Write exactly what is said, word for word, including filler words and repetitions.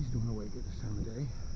She's doing awake at this time of day.